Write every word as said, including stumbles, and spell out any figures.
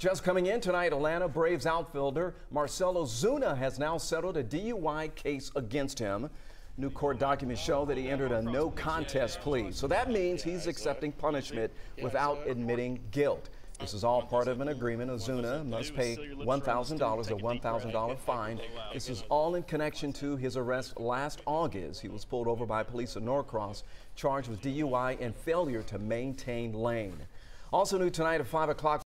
Just coming in tonight, Atlanta Braves outfielder Marcell Ozuna has now settled a D U I case against him. New court documents show that he entered a no contest plea. So that means he's accepting punishment without admitting guilt. This is all part of an agreement. Ozuna must pay one thousand dollars, a one thousand dollar fine. This is all in connection to his arrest last August. He was pulled over by police in Norcross, charged with D U I and failure to maintain lane. Also new tonight at five o'clock.